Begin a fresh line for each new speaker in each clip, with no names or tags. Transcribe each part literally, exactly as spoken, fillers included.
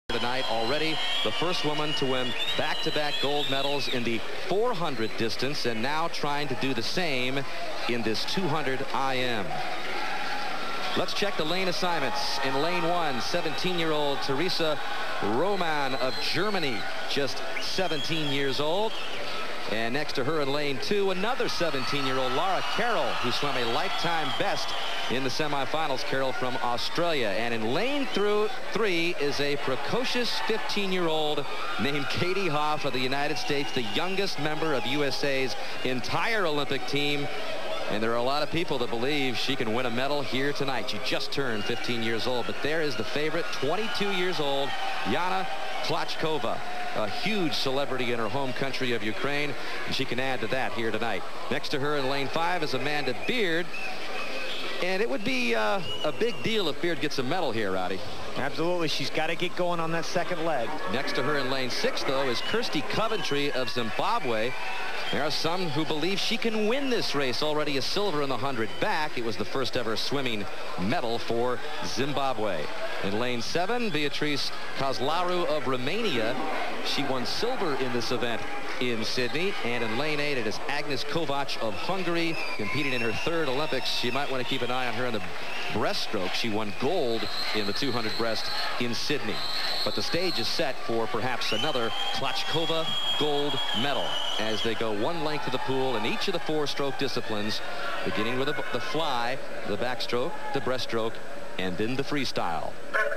Tonight already the first woman to win back-to-back gold medals in the four hundred distance, and now trying to do the same in this two hundred I M. Let's check the lane assignments. In lane one, seventeen-year-old Teresa Roman of Germany, just seventeen years old. And next to her in lane two, another seventeen-year-old Lara Carroll, who swam a lifetime best in the semifinals. Carroll from Australia. And in lane through three is a precocious fifteen-year-old named Katie Hoff of the United States, the youngest member of U S A's entire Olympic team. And there are a lot of people that believe she can win a medal here tonight. She just turned fifteen years old. But there is the favorite, twenty-two years old, Yana Klochkova. A huge celebrity in her home country of Ukraine, and she can add to that here tonight. Next to her in lane five is Amanda Beard, and it would be uh, a big deal if Beard gets a medal here, Rowdy.
Absolutely. She's got to get going on that second leg.
Next to her in lane six, though, is Kirsty Coventry of Zimbabwe. There are some who believe she can win this race. Already a silver in the hundred back. It was the first ever swimming medal for Zimbabwe. In lane seven, Beatrice Kozlaru of Romania. She won silver in this event in Sydney. And in lane eight, it is Agnes Kovac of Hungary, competing in her third Olympics. You might want to keep an eye on her in the breaststroke. She won gold in the two hundred breast in Sydney. But the stage is set for perhaps another Klochkova gold medal as they go one length of the pool in each of the four stroke disciplines, beginning with the, the fly, the backstroke, the breaststroke, and then the freestyle.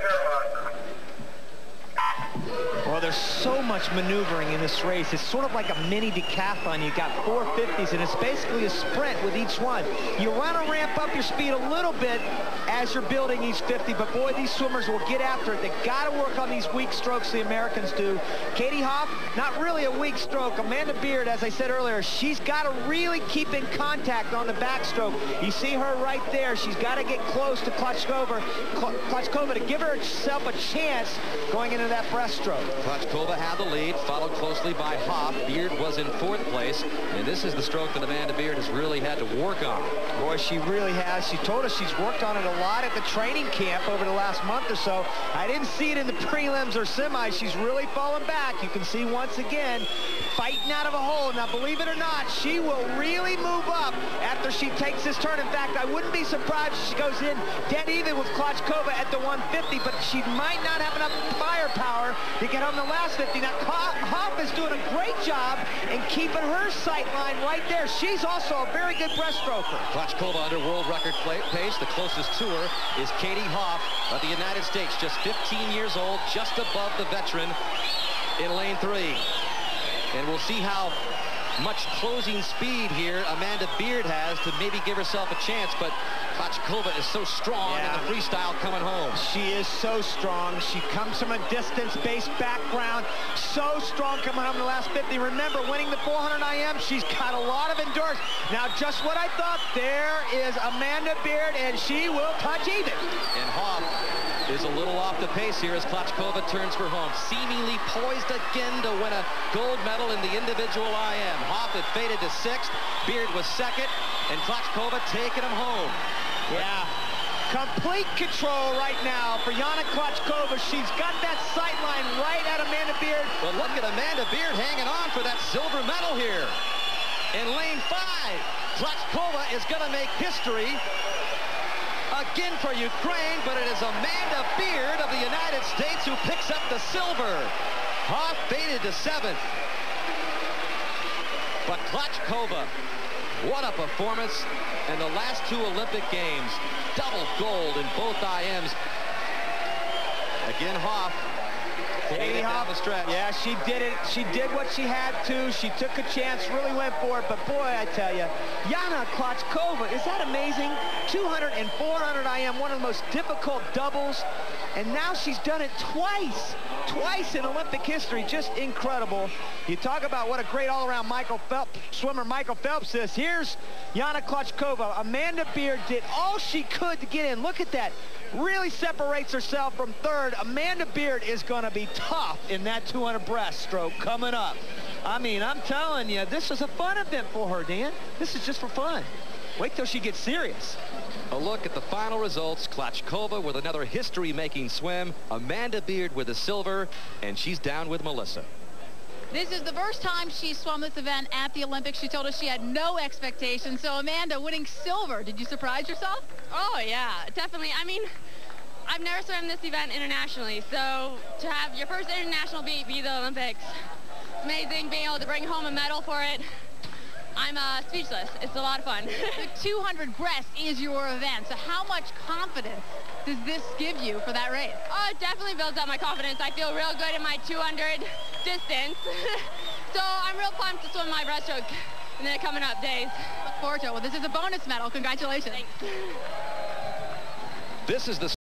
Well, there's so much maneuvering in this race. It's sort of like a mini decathlon. You got four fifties, and it's basically a sprint with each one. You want to ramp up your speed a little bit as you're building each fifty, but boy, these swimmers will get after it. They got to work on these weak strokes, the Americans do. Katie Hoff, not really a weak stroke. Amanda Beard, as I said earlier, she's got to really keep in contact on the backstroke. You see her right there. She's got to get close to Klochkova, Klochkova to give herself a chance going into that breaststroke.
Klochkova had the lead, followed closely by Hoff. Beard was in fourth place, and this is the stroke that Amanda Beard has really had to work on.
Boy, she really has. She told us she's worked on it a lot at the training camp over the last month or so. I didn't see it in the prelims or semis. She's really fallen back. You can see once again, fighting out of a hole. Now, believe it or not, she will really move up after she takes this turn. In fact, I wouldn't be surprised if she goes in dead even with Klochkova at the one fifty, but she might not have enough firepower to get on the last fifty. Now, Hoff is doing a great job in keeping her sight line right there. She's also a very good breaststroker.
Klochkova under world record pace. The closest to her is Katie Hoff of the United States, just fifteen years old, just above the veteran in lane three. And we'll see how much closing speed here Amanda Beard has to maybe give herself a chance, but Klochkova is so strong yeah. in the freestyle coming home.
She is so strong. She comes from a distance-based background. So strong coming home in the last fifty. Remember, winning the four hundred I M, she's got a lot of endurance. Now, just what I thought, there is Amanda Beard, and she will touch even.
And Hoff is a little off the pace here as Klochkova turns for home. Seemingly poised again to win a gold medal in the individual I M. Hoff had faded to sixth. Beard was second, and Klochkova taking him home.
Yeah, complete control right now for Yana Klochkova. She's got that sight line right at Amanda Beard.
But look at Amanda Beard hanging on for that silver medal here. In lane five, Klochkova is going to make history again for Ukraine, but it is Amanda Beard of the United States who picks up the silver. Hoff faded to seventh. But Klochkova, what a performance in the last two Olympic Games. Double gold in both I Ms. Again, Hoff.
Katie Hoff, the stretch. Yeah, she did it. She did what she had to. She took a chance, really went for it. But boy, I tell you, Yana Klochkova, is that amazing? two hundred and four hundred I M, one of the most difficult doubles. And now she's done it twice. Twice in Olympic history. Just incredible. You talk about what a great all-around Michael Phelps, swimmer Michael Phelps is. Here's Yana Klochkova. Amanda Beard did all she could to get in. Look at that. Really separates herself from third. Amanda Beard is going to be tough in that two hundred breaststroke coming up. I mean, I'm telling you, this is a fun event for her, Dan. This is just for fun. Wait till she gets serious.
A look at the final results. Klochkova with another history-making swim. Amanda Beard with a silver, and she's down with Melissa.
This is the first time she swum this event at the Olympics. She told us she had no expectations. So, Amanda, winning silver, did you surprise yourself?
Oh, yeah, definitely. I mean, I've never swum this event internationally, so to have your first international beat be the Olympics, it's amazing being able to bring home a medal for it. I'm uh, speechless. It's a lot of fun.
The two hundred breast is your event, so how much confidence does this give you for that race?
Oh, it definitely builds up my confidence. I feel real good in my two hundred distance. So I'm real pumped to swim my breaststroke in the coming up days.
Look forward to it. Well, this is a bonus medal. Congratulations.
Thanks.
This is the